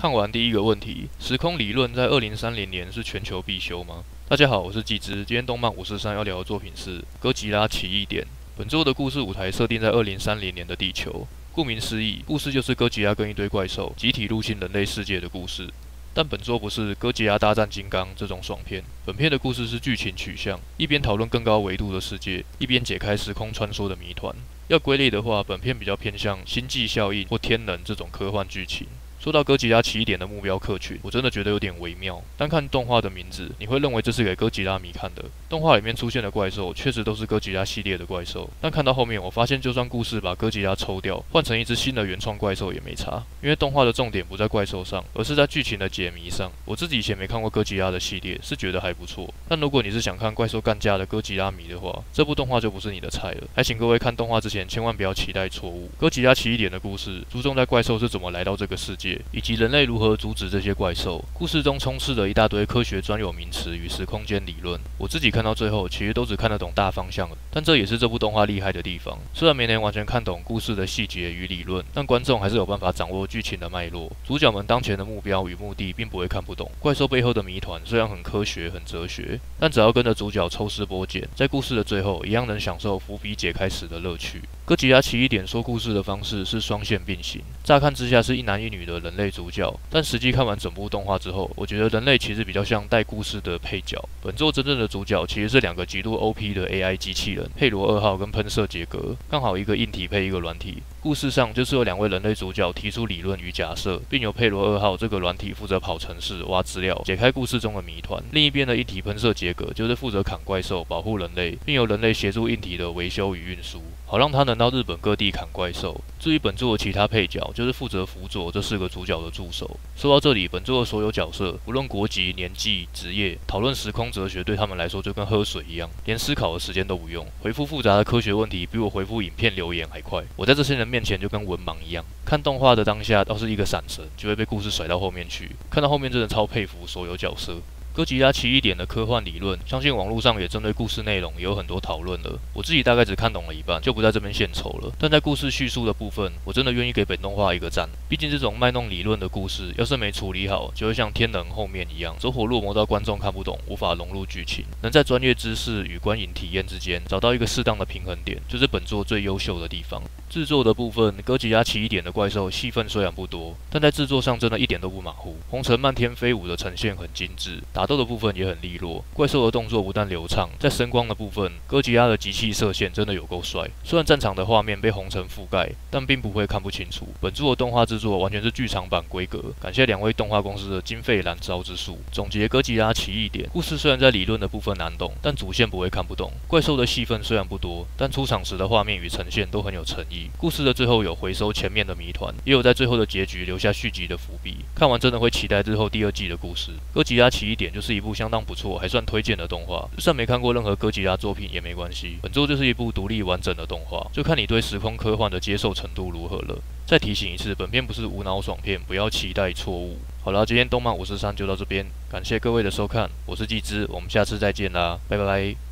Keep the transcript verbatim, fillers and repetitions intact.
看完第一个问题，时空理论在二零三零年是全球必修吗？大家好，我是季之，今天动漫五十三要聊的作品是《哥吉拉奇异点》。本作的故事舞台设定在二零三零年的地球，顾名思义，故事就是哥吉拉跟一堆怪兽集体入侵人类世界的故事。但本作不是哥吉拉大战金刚这种爽片，本片的故事是剧情取向，一边讨论更高维度的世界，一边解开时空穿梭的谜团。要归类的话，本片比较偏向星际效应或天能这种科幻剧情。说到哥吉拉奇异点的目标客群，我真的觉得有点微妙。单看动画的名字，你会认为这是给哥吉拉迷看的。动画里面出现的怪兽确实都是哥吉拉系列的怪兽，但看到后面，我发现就算故事把哥吉拉抽掉，换成一只新的原创怪兽也没差，因为动画的重点不在怪兽上，而是在剧情的解谜上。我自己以前没看过哥吉拉的系列，是觉得还不错。但如果你是想看怪兽干架的哥吉拉迷的话，这部动画就不是你的菜了。还请各位看动画之前，千万不要期待错误。哥吉拉奇异点的故事注重在怪兽是怎么来到这个世界，以及人类如何阻止这些怪兽。故事中充斥着一大堆科学专有名词与时空间理论，我自己看到最后其实都只看得懂大方向了，但这也是这部动画厉害的地方。虽然没能完全看懂故事的细节与理论，但观众还是有办法掌握剧情的脉络。主角们当前的目标与目的并不会看不懂，怪兽背后的谜团虽然很科学很哲学，但只要跟着主角抽丝剥茧，在故事的最后一样能享受伏笔解开时的乐趣。哥吉拉奇异点说故事的方式是双线并行，乍看之下是一男一女的人类主角，但实际看完整部动画之后，我觉得人类其实比较像带故事的配角。本作真正的主角其实是两个极度 O P 的 A I 机器人，佩罗二号跟喷射杰格，刚好一个硬体配一个软体。故事上就是有两位人类主角提出理论与假设，并由佩罗二号这个软体负责跑程式、挖资料、解开故事中的谜团。另一边的硬体喷射杰格就是负责砍怪兽、保护人类，并由人类协助硬体的维修与运输，好让他能到日本各地砍怪兽。至于本作的其他配角，就是负责辅佐这四个主角的助手。说到这里，本作的所有角色，不论国籍、年纪、职业，讨论时空哲学对他们来说就跟喝水一样，连思考的时间都不用。回复复杂的科学问题，比我回复影片留言还快。我在这些人面前就跟文盲一样。看动画的当下，倒是一个闪神，就会被故事甩到后面去。看到后面，真的超佩服所有角色。哥吉拉奇异点的科幻理论，相信网络上也针对故事内容也有很多讨论了。我自己大概只看懂了一半，就不在这边献丑了。但在故事叙述的部分，我真的愿意给本动画一个赞。毕竟这种卖弄理论的故事，要是没处理好，就会像天能后面一样，走火入魔到观众看不懂，无法融入剧情。能在专业知识与观影体验之间找到一个适当的平衡点，就是本作最优秀的地方。制作的部分，哥吉拉奇异点的怪兽戏份虽然不多，但在制作上真的一点都不马虎。红尘漫天飞舞的呈现很精致，打斗的部分也很利落，怪兽的动作不但流畅，在声光的部分，哥吉拉的机器射线真的有够帅。虽然战场的画面被红尘覆盖，但并不会看不清楚。本作的动画制作完全是剧场版规格，感谢两位动画公司的经费燃烧之术。总结哥吉拉奇异点，故事虽然在理论的部分难懂，但主线不会看不懂。怪兽的戏份虽然不多，但出场时的画面与呈现都很有诚意。故事的最后有回收前面的谜团，也有在最后的结局留下续集的伏笔。看完真的会期待日后第二季的故事。哥吉拉奇异点就是一部相当不错，还算推荐的动画。就算没看过任何哥吉拉作品也没关系，本作就是一部独立完整的动画，就看你对时空科幻的接受程度如何了。再提醒一次，本片不是无脑爽片，不要期待错误。好了，今天动漫五十三就到这边，感谢各位的收看，我是季之，我们下次再见啦，拜拜。